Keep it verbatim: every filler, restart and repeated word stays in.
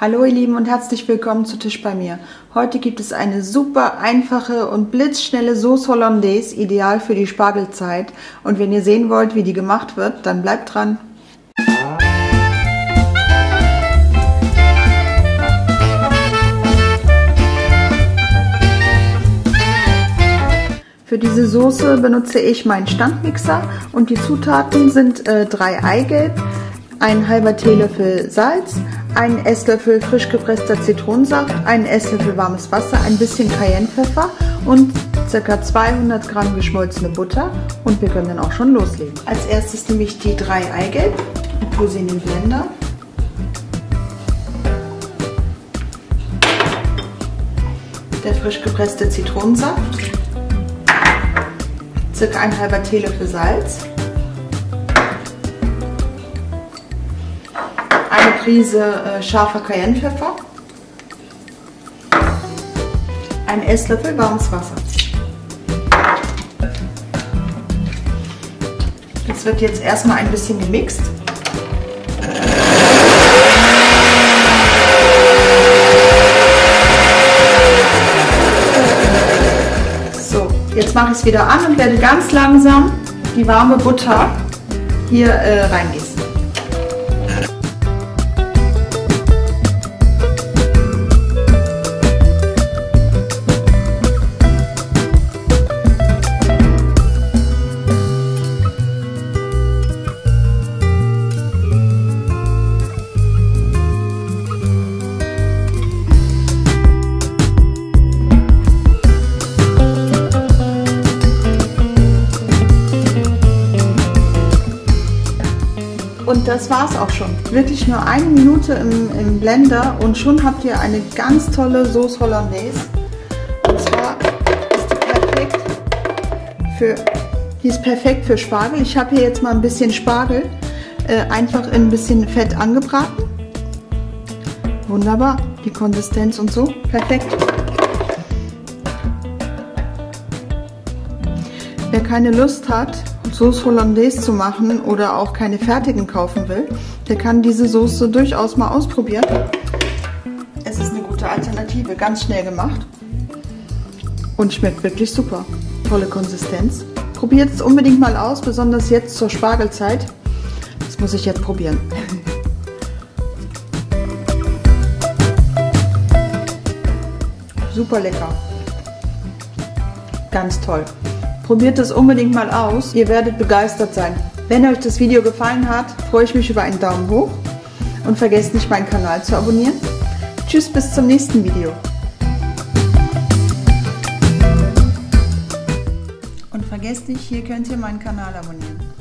Hallo ihr Lieben und herzlich willkommen zu Tisch bei mir. Heute gibt es eine super einfache und blitzschnelle Sauce Hollandaise, ideal für die Spargelzeit. Und wenn ihr sehen wollt, wie die gemacht wird, dann bleibt dran. Für diese Soße benutze ich meinen Standmixer und die Zutaten sind äh, drei Eigelb, ein halber Teelöffel Salz, ein Esslöffel frisch gepresster Zitronensaft, ein Esslöffel warmes Wasser, ein bisschen Cayennepfeffer und ca. zweihundert Gramm geschmolzene Butter, und wir können dann auch schon loslegen. Als erstes nehme ich die drei Eigelb und tue sie in den Blender. Der frisch gepresste Zitronensaft, circa ein halber Teelöffel Salz, eine Prise äh, scharfer Cayennepfeffer, ein Esslöffel warmes Wasser. Das wird jetzt erstmal ein bisschen gemixt. Jetzt mache ich es wieder an und werde ganz langsam die warme Butter hier äh, reingießen. Und das war's auch schon. Wirklich nur eine Minute im, im Blender und schon habt ihr eine ganz tolle Sauce Hollandaise. Und zwar ist die perfekt für, die ist perfekt für Spargel. Ich habe hier jetzt mal ein bisschen Spargel äh, einfach in ein bisschen Fett angebraten. Wunderbar, die Konsistenz und so, perfekt. Wer keine Lust hat, Sauce Hollandaise zu machen oder auch keine fertigen kaufen will, der kann diese Soße durchaus mal ausprobieren. Es ist eine gute Alternative, ganz schnell gemacht und schmeckt wirklich super. Tolle Konsistenz. Probiert es unbedingt mal aus, besonders jetzt zur Spargelzeit. Das muss ich jetzt probieren. Super lecker. Ganz toll. Probiert es unbedingt mal aus, ihr werdet begeistert sein. Wenn euch das Video gefallen hat, freue ich mich über einen Daumen hoch und vergesst nicht, meinen Kanal zu abonnieren. Tschüss, bis zum nächsten Video. Und vergesst nicht, hier könnt ihr meinen Kanal abonnieren.